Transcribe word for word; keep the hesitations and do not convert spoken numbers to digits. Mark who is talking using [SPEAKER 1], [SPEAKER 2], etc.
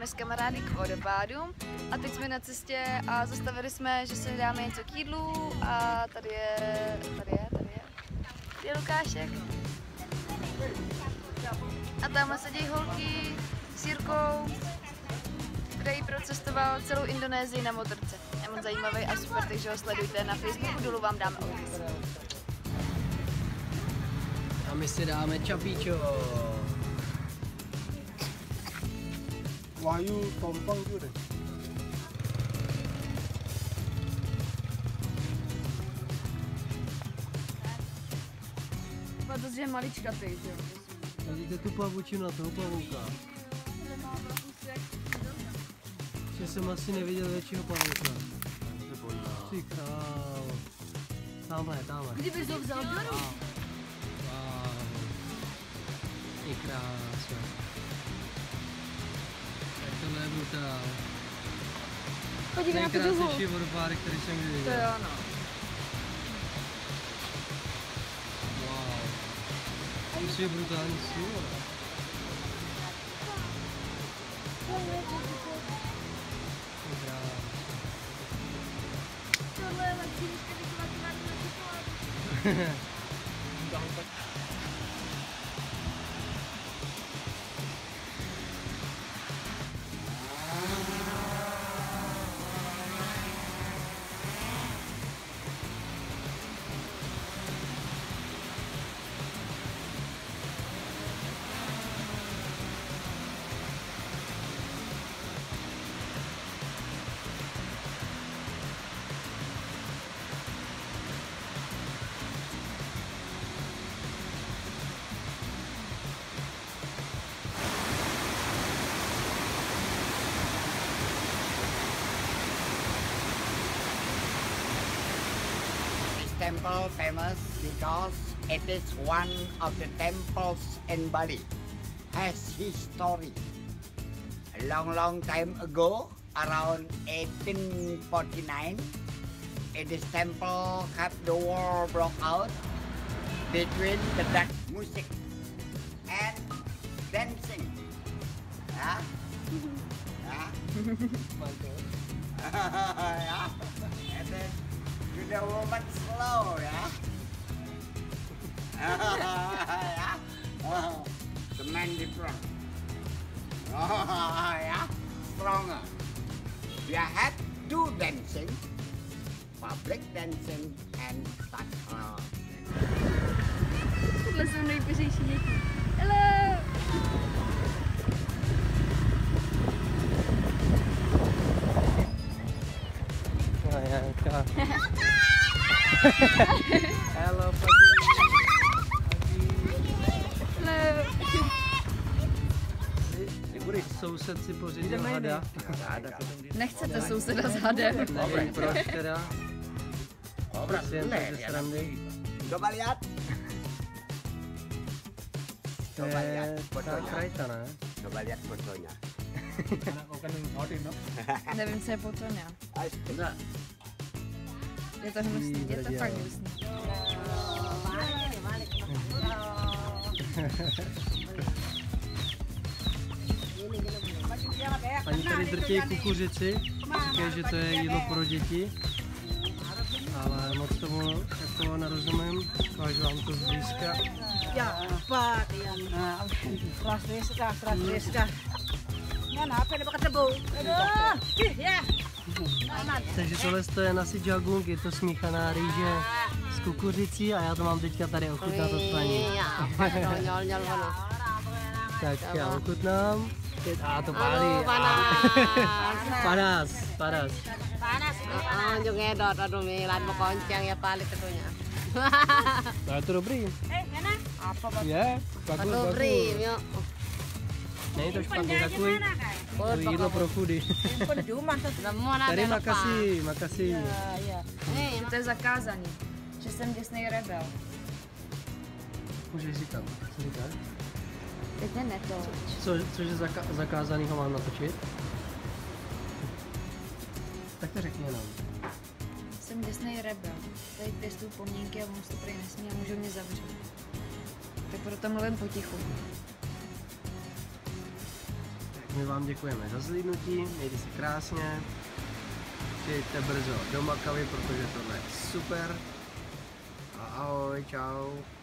[SPEAKER 1] Jsme s kamarády k vodopádům a teď jsme na cestě a zastavili jsme, že si dáme něco k jídlu a tady je, tady je, tady je, tady je Lukášek. A tamhle sedí holky s Jirkou, který procestoval celou Indonésii na motorce. Je moc zajímavý a super, takže ho sledujte na Facebooku, dolů vám dáme odkaz.
[SPEAKER 2] A my si dáme čapíčo.
[SPEAKER 3] Wahyu tompang tu deh.
[SPEAKER 1] Protože je maličkatý, že jo?
[SPEAKER 2] Vidíte tu pavučinu, toho pavouka? Že jsem asi neviděl většího pavouka. Ty krávo. Tamhle, tamhle.
[SPEAKER 1] Kdybys ho vzal do ruky?
[SPEAKER 2] Wow. Ty krásno. Tak tohle je brutál.
[SPEAKER 1] Podívej na tu duhu.
[SPEAKER 2] Nejkrásnější vodopády, který jsem kdy viděl.
[SPEAKER 1] To jo, no.
[SPEAKER 2] Wow. To je brutální síla.
[SPEAKER 1] Tohle je lepší, než kdyby to máte na čokoládu.
[SPEAKER 4] Temple famous because it is one of the temples in Bali. Has history. A long, long time ago, around eighteen forty-nine, in this temple had the war broke out between the Dutch music and dancing. Yeah? Yeah? Yeah? And then the woman slow, yeah? Yeah? Oh, the man different. Oh, yeah? Stronger. We had two dancing, public dancing and takral.
[SPEAKER 1] Tohle jsou nejpeřejší děti. Hello!
[SPEAKER 2] Janka. Hello, Pagi.
[SPEAKER 1] Hello!
[SPEAKER 2] Když soused si pořídil hada.
[SPEAKER 1] Nechcete souseda s hadem?
[SPEAKER 2] Nevím proč teda. Prostě jen tak ze srandy.
[SPEAKER 4] Coba lihat.
[SPEAKER 2] To je ta krajta, ne?
[SPEAKER 4] Coba lihat fotonya.
[SPEAKER 1] Nevím, co je potoňa. Je to hnusný, je to fakt hnusný.
[SPEAKER 2] Ani tady drtějí kukuřici, říkají, že to je jídlo pro děti, ale moc tomu jako nerozumím, ukážu vám to zblízka.
[SPEAKER 5] Ya, Pak, yang keras sekali, keras sekali. Mana apa yang pakai tebu? Aduh, ya.
[SPEAKER 2] Takže tohle je nasi jagung, je to smíchaná rýže s kukuřicí a já to mám teďka tady ochutnat od paní. Tak já ochutnám. A to pálí. Panas, panas.
[SPEAKER 5] Panas. Oh, juga edot, aduh milan mau koncang ya pali ketunya.
[SPEAKER 2] No je to dobrý.
[SPEAKER 5] Eh, mana? Apa bagus?
[SPEAKER 2] Je, bagus,
[SPEAKER 5] Dobrý,
[SPEAKER 2] bagus.
[SPEAKER 5] jo.
[SPEAKER 2] Není to špatný, takový to jídlo pro chudy. Tady makasí, makasí.
[SPEAKER 1] To je zakázaný, že jsem děsnej rebel.
[SPEAKER 2] Můžeš říkat, co říkáš?
[SPEAKER 1] Teď ne to.
[SPEAKER 2] Co, cože zaka zakázaný ho mám natočit? Tak to řekni nám.
[SPEAKER 1] Jsem děsnej rebel. Tady pěstuju pomínky a on se prý nesmí a můžou mě zavřít. Tak proto mluvím potichu.
[SPEAKER 2] My vám děkujeme za zhlídnutí, mějte se krásně, přijďte brzo do Makavy, protože tohle je super. A ahoj, čau.